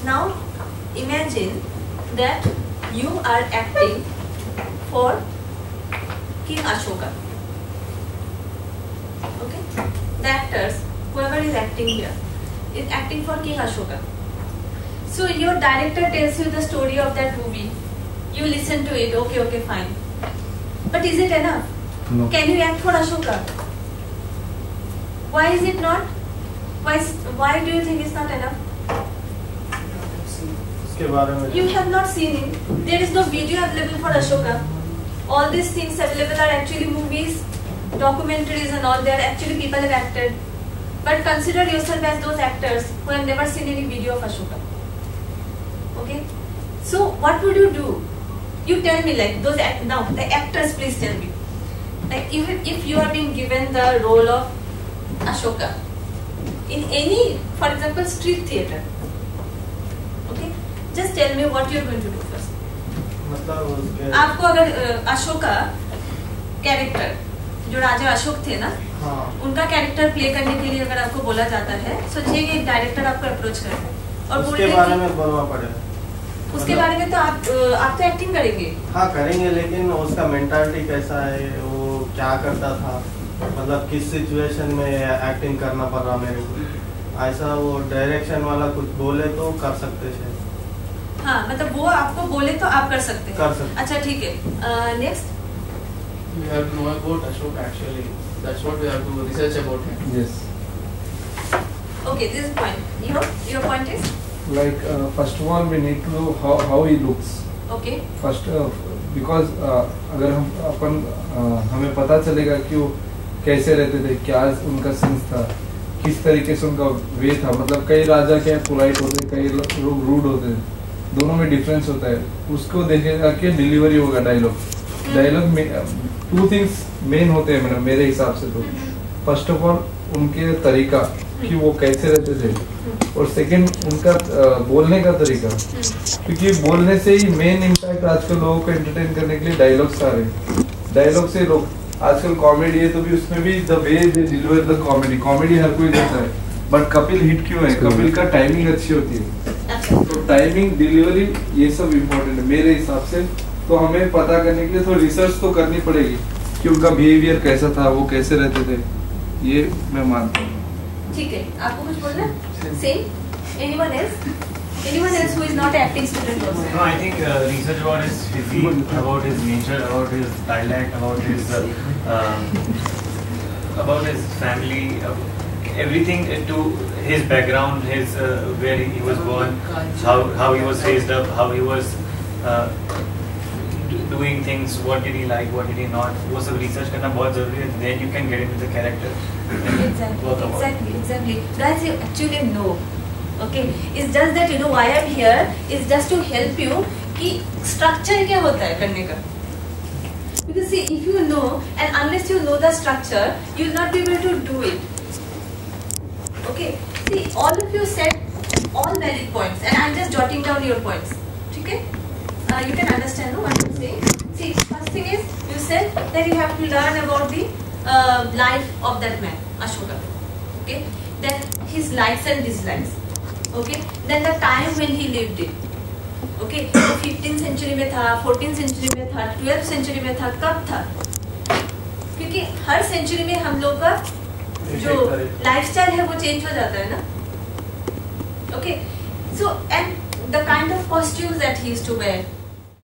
Now imagine that you are acting for King Ashoka. Okay, the actors, whoever is acting here, is acting for King Ashoka. So your director tells you the story of that movie. You listen to it. Okay, fine. But is it enough? No. Can you act for Ashoka? Why is it not? Why do you think it's not enough? You have not seen it. There is no video available for Ashoka. All these things available are actually movies, documentaries and all. They are actually people have acted. But consider yourself as those actors who have never seen any video of Ashoka. Okay? So what would you do? You tell me, like those now the actors, please tell me. Like if you are being given the role of Ashoka in any, for example, street theatre. Okay? Just tell me what you are going to do first. मतलब आपको अगर Ashoka character जो राजा अशोक थे ना, उनका character play करने के लिए अगर आपको बोला जाता है, सोचिए कि डायरेक्टर आपको अप्रोच करते हैं और उसके बारे में बोलना पड़ेगा। उसके बारे में तो आप तो एक्टिंग करेंगे। हाँ करेंगे, लेकिन उसका मेंटालिटी कैसा है, वो क्या करता था, मतलब किस सिचुएशन में एक्टिंग करना पड़ रहा मेरे को, ऐसा वो डायरेक्शन वाला कुछ बोले तो कर सकते थे। हाँ मतलब वो आपको बोले तो आप कर सकते हैं। अच्छा ठीक है, next. We have to know about Ashok actually. That's what we have to research about him. Yes. Okay, this is point. Your point is? Like first of all, we need to know how he looks. Okay. First, because अगर हमें पता चलेगा कि वो कैसे रहते थे, क्या उनका सेंस था, किस तरीके से उनका वे था, मतलब कई राजा क्या पोलाइट होते, कई लोग रूड होते, दोनों में डिफरेंस होता है। उसको देखेगा कि डिलीवरी होगा डायलॉग में टू थिंग्स मेन होते हैं मैडम मेरे हिसाब से। तो फर्स्ट ऑफ ऑल उनके तरीका कि वो कैसे रहते थे, और सेकंड उनका बोलने का तरीका, क्योंकि बोलने से ही मेन इम्पैक्ट आजकल लोगों को एंटरटेन करने के लिए डायलॉग्स आ रहे हैं। डायलॉग से लोग आजकल कॉमेडी है तो भी उसमें भी the way they deliver the comedy हर कोई देता है, बट कपिल हिट क्यों है? कपिल का टाइमिंग अच्छी होती है, तो टाइमिंग डिलीवरी ये सब इम्पोर्टेंट है मेरे हिसाब से। तो हमें पता करने के लिए थोड़ी रिसर्च तो करनी पड़ेगी कि उनका बिहेवियर कैसा था, वो कैसे रहते थे, ये मैं मानता हूँ। ठीक है, आपको कुछ बोलना? Same? Anyone else? Anyone else who is not acting student also? No, I think research about his physique, about his nature, about his dialect, about his family, everything to his background, his where he was born, how he was raised up, how he was doing things, what did he like, what did he not, वो सब research करना बहुत जरूरी है, then you can get into the character. Exactly. Guys, you actually know. Okay, it's just that you know why I'm here is just to help you कि structure क्या होता है करने का. Because see, if you know and unless you know the structure, you will not be able to do it. Okay, see, all of you said all valid points, and I'm just jotting down your points. ठीक है? You can understand no, what I'm saying. See, first thing is you said that you have to learn about the life of that man, Ashoka. Okay, then his likes and dislikes. Okay, then the time when he lived it. Okay, 15th century में था, 14th century में था, 12th century में था, कब था? क्योंकि हर century में हम लोग का जो लाइफस्टाइल है वो चेंज हो जाता है ना. Okay, so and the kind of costumes that he used to wear.